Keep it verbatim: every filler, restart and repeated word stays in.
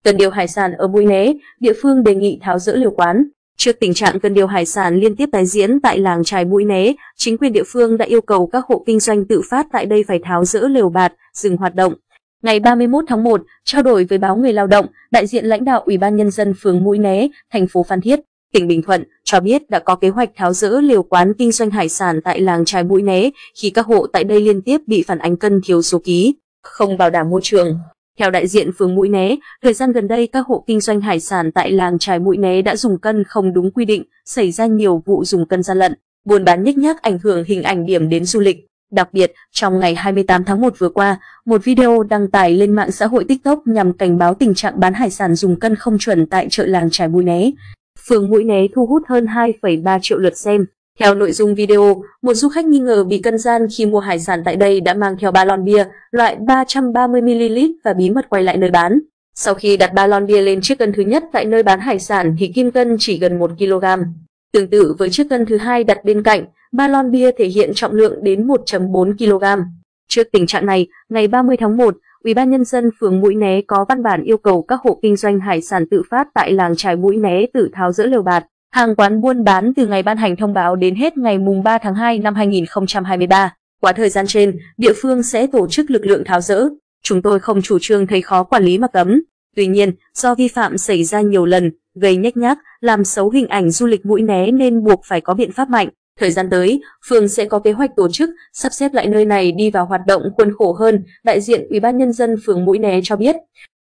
Cân điêu hải sản ở Mũi Né, địa phương đề nghị tháo dỡ lều quán. Trước tình trạng cân điêu hải sản liên tiếp tái diễn tại làng chài Mũi Né, chính quyền địa phương đã yêu cầu các hộ kinh doanh tự phát tại đây phải tháo dỡ lều bạt, dừng hoạt động. Ngày ba mươi mốt tháng một, trao đổi với báo Người Lao động, đại diện lãnh đạo Ủy ban Nhân dân phường Mũi Né, thành phố Phan Thiết, tỉnh Bình Thuận cho biết đã có kế hoạch tháo dỡ lều quán kinh doanh hải sản tại làng chài Mũi Né khi các hộ tại đây liên tiếp bị phản ánh cân thiếu số ký, không bảo đảm môi trường. Theo đại diện phường Mũi Né, thời gian gần đây các hộ kinh doanh hải sản tại làng chài Mũi Né đã dùng cân không đúng quy định, xảy ra nhiều vụ dùng cân gian lận, buôn bán nhếch nhác ảnh hưởng hình ảnh điểm đến du lịch. Đặc biệt, trong ngày hai mươi tám tháng một vừa qua, một video đăng tải lên mạng xã hội TikTok nhằm cảnh báo tình trạng bán hải sản dùng cân không chuẩn tại chợ làng chài Mũi Né. Phường Mũi Né thu hút hơn hai phẩy ba triệu lượt xem. Theo nội dung video, một du khách nghi ngờ bị cân gian khi mua hải sản tại đây đã mang theo ba lon bia loại ba trăm ba mươi mi li lít và bí mật quay lại nơi bán. Sau khi đặt ba lon bia lên chiếc cân thứ nhất tại nơi bán hải sản thì kim cân chỉ gần một ki lô gam. Tương tự với chiếc cân thứ hai đặt bên cạnh, ba lon bia thể hiện trọng lượng đến một phẩy bốn ki lô gam. Trước tình trạng này, ngày ba mươi tháng một, Ủy ban Nhân dân phường Mũi Né có văn bản yêu cầu các hộ kinh doanh hải sản tự phát tại làng chài Mũi Né tự tháo dỡ lều bạt, hàng quán buôn bán từ ngày ban hành thông báo đến hết ngày mùng ba tháng hai năm hai nghìn không trăm hai mươi ba. Qua thời gian trên, địa phương sẽ tổ chức lực lượng tháo dỡ. Chúng tôi không chủ trương thấy khó quản lý mà cấm. Tuy nhiên, do vi phạm xảy ra nhiều lần, gây nhếch nhác, làm xấu hình ảnh du lịch Mũi Né nên buộc phải có biện pháp mạnh. Thời gian tới, phường sẽ có kế hoạch tổ chức, sắp xếp lại nơi này đi vào hoạt động khuôn khổ hơn, đại diện Ủy ban Nhân dân phường Mũi Né cho biết.